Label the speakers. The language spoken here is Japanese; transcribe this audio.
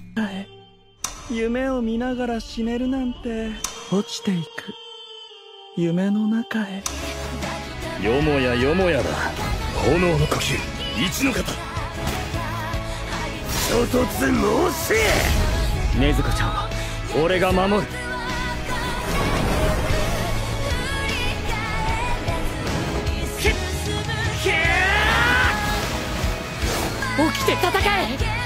Speaker 1: 夢を見ながら死ねるなんて落ちていく夢の中へ。
Speaker 2: よもやよもやだ。炎の呼吸一の型。衝突申せ。
Speaker 1: 禰豆子ちゃんは俺が守る。起きて戦え。